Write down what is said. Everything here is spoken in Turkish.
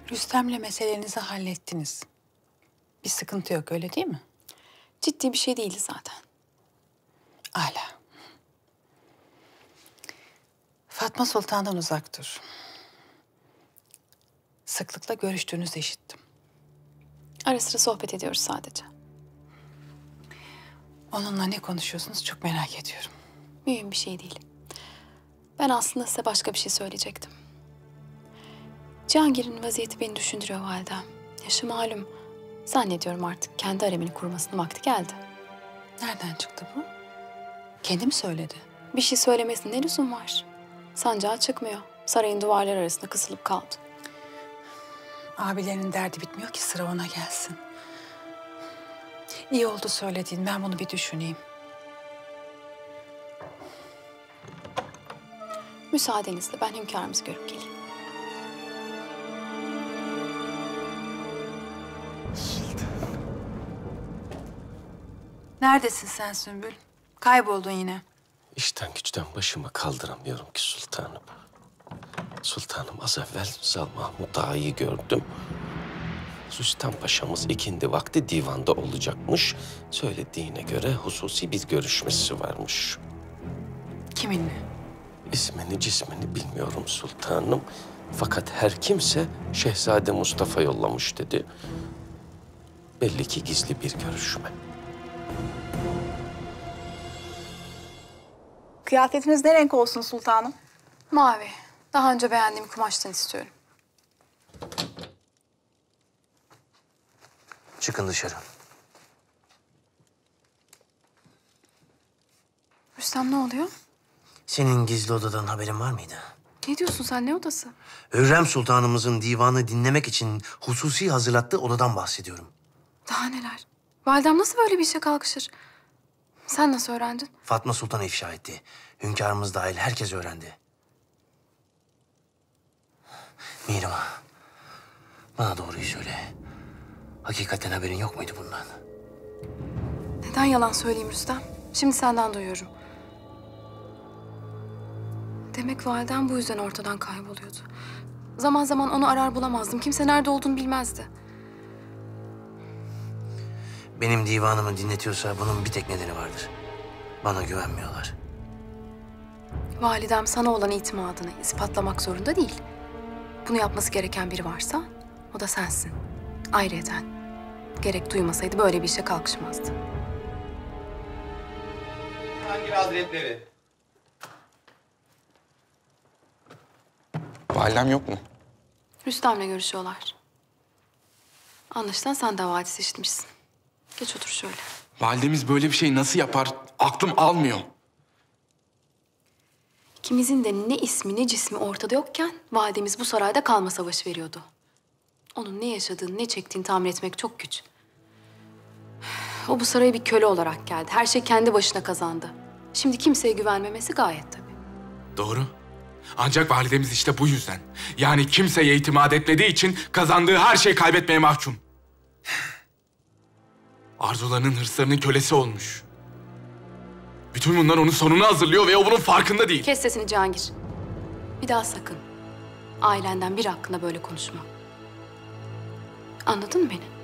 Rüstem'le meselenizi hallettiniz. Bir sıkıntı yok, öyle değil mi? Ciddi bir şey değildi zaten. Âlâ. Fatma Sultan'dan uzak dur. Sıklıkla görüştüğünüzü işittim. Ara sıra sohbet ediyoruz sadece. Onunla ne konuşuyorsunuz çok merak ediyorum. Mühim bir şey değil. Ben aslında size başka bir şey söyleyecektim. Cihangir'in vaziyeti beni düşündürüyor validem. Yaşı malum. Zannediyorum artık kendi haremini kurmasının vakti geldi. Nereden çıktı bu? Kendi mi söyledi? Bir şey söylemesine ne lüzum var? Sancağı çıkmıyor. Sarayın duvarları arasında kısılıp kaldı. Abilerinin derdi bitmiyor ki sıra ona gelsin. İyi oldu söylediğin. Ben bunu bir düşüneyim. Müsaadenizle ben hünkârımızı görüp geleyim. Neredesin sen Sümbül? Kayboldun yine. İşten güçten başımı kaldıramıyorum ki sultanım. Sultanım az evvel Zal Mahmud Ağa'yı gördüm. Rüstem Paşa'mız ikindi vakti divanda olacakmış. Söylediğine göre hususi bir görüşmesi varmış. Kiminle? İsmini cismini bilmiyorum sultanım. Fakat her kimse Şehzade Mustafa yollamış dedi. Belli ki gizli bir görüşme. Kıyafetiniz ne renk olsun sultanım? Mavi. Daha önce beğendiğim kumaştan istiyorum. Çıkın dışarı. Rüstem ne oluyor? Senin gizli odadan haberin var mıydı? Ne diyorsun sen? Ne odası? Hürrem Sultanımızın divanı dinlemek için hususi hazırlattığı odadan bahsediyorum. Daha neler? Validem nasıl böyle bir işe kalkışır? Sen nasıl öğrendin? Fatma Sultan ifşa etti. Hünkârımız dahil herkes öğrendi. Mihrimah, bana doğruyu söyle. Hakikaten haberin yok muydu bundan? Neden yalan söyleyeyim Rüstem? Şimdi senden duyuyorum. Demek validem bu yüzden ortadan kayboluyordu. Zaman zaman onu arar bulamazdım. Kimse nerede olduğunu bilmezdi. Benim divanımı dinletiyorsa bunun bir tek nedeni vardır. Bana güvenmiyorlar. Validem sana olan itimadını ispatlamak zorunda değil. Bunu yapması gereken biri varsa o da sensin. Ayrıyeten gerek duymasaydı böyle bir işe kalkışmazdı. Cihangir Hazretleri. Validem yok mu? Rüstem'le görüşüyorlar. Anlaşılan sen de havadis işitmişsin. Geç otur şöyle. Validemiz böyle bir şey nasıl yapar? Aklım almıyor. İkimizin de ne ismi ne cismi ortada yokken validemiz bu sarayda kalma savaşı veriyordu. Onun ne yaşadığını ne çektiğini tahmin etmek çok güç. O bu saraya bir köle olarak geldi. Her şey kendi başına kazandı. Şimdi kimseye güvenmemesi gayet tabii. Doğru. Ancak validemiz işte bu yüzden. Yani kimseye itimat etmediği için kazandığı her şeyi kaybetmeye mahkum. Arzularının, hırslarının kölesi olmuş. Bütün bunlar onun sonunu hazırlıyor ve o bunun farkında değil. Kes sesini Cihangir. Bir daha sakın. Ailenden biri hakkında böyle konuşma. Anladın mı beni?